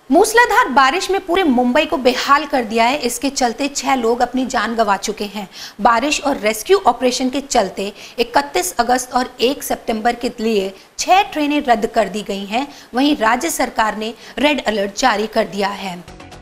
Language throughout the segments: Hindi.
मूसलाधार बारिश में पूरे मुंबई को बेहाल कर दिया है। इसके चलते 6 लोग अपनी जान गंवा चुके हैं। बारिश और रेस्क्यू ऑपरेशन के चलते 31 अगस्त और 1 सितंबर के लिए 6 ट्रेनें रद्द कर दी गई हैं। वहीं राज्य सरकार ने रेड अलर्ट जारी कर दिया है।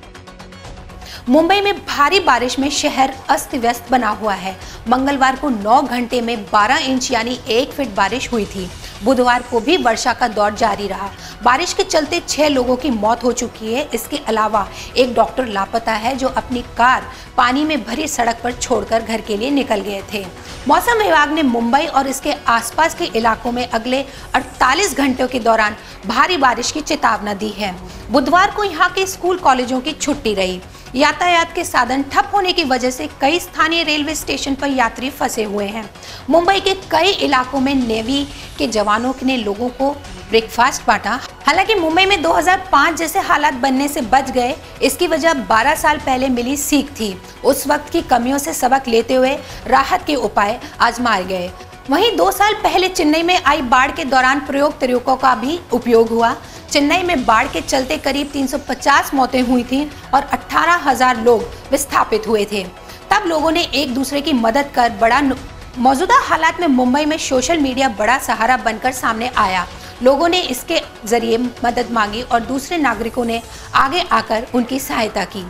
मुंबई में भारी बारिश में शहर अस्त व्यस्त बना हुआ है। मंगलवार को 9 घंटे में 12 इंच यानी 1 फीट बारिश हुई थी। बुधवार को भी वर्षा का दौर जारी रहा। बारिश के चलते 6 लोगों की मौत हो चुकी है। इसके अलावा एक डॉक्टर लापता है जो अपनी कार पानी में भरी सड़क पर छोड़कर घर के लिए निकल गए थे। मौसम विभाग ने मुंबई और इसके आसपास के इलाकों में अगले 48 घंटों के दौरान भारी बारिश की चेतावनी दी है। बुधवार को यहाँ के स्कूल कॉलेजों की छुट्टी रही। यातायात के साधन ठप होने की वजह से कई स्थानीय रेलवे स्टेशन पर यात्री फंसे हुए हैं। मुंबई के कई इलाकों में नेवी के जवानों ने लोगों को ब्रेकफास्ट बांटा। हालांकि मुंबई में 2005 जैसे हालात बनने से बच गए। इसकी वजह 12 साल पहले मिली सीख थी। उस वक्त की कमियों से सबक लेते हुए राहत के उपाय आजमाए गए। वहीं 2 साल पहले चेन्नई में आई बाढ़ के दौरान प्रयोग तरीकों का भी उपयोग हुआ। चेन्नई में बाढ़ के चलते करीब 350 मौतें हुई थीं और 18,000 लोग विस्थापित हुए थे। तब लोगों ने एक दूसरे की मदद कर मौजूदा हालात में मुंबई में सोशल मीडिया बड़ा सहारा बनकर सामने आया। लोगों ने इसके जरिए मदद मांगी और दूसरे नागरिकों ने आगे आकर उनकी सहायता की।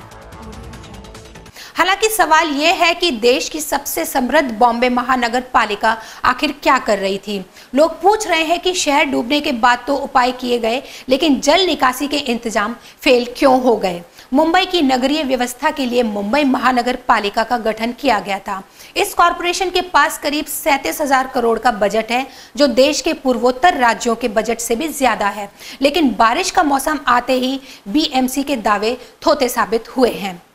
हालांकि सवाल यह है कि देश की सबसे समृद्ध बॉम्बे महानगर पालिका आखिर क्या कर रही थी। लोग पूछ रहे हैं कि शहर डूबने के बाद तो उपाय किए गए, लेकिन जल निकासी के इंतजाम फेल क्यों हो गए। मुंबई की नगरीय व्यवस्था के लिए मुंबई महानगर पालिका का गठन किया गया था। इस कॉरपोरेशन के पास करीब 37,000 करोड़ का बजट है, जो देश के पूर्वोत्तर राज्यों के बजट से भी ज्यादा है। लेकिन बारिश का मौसम आते ही बीएमसी के दावे थोथे साबित हुए हैं।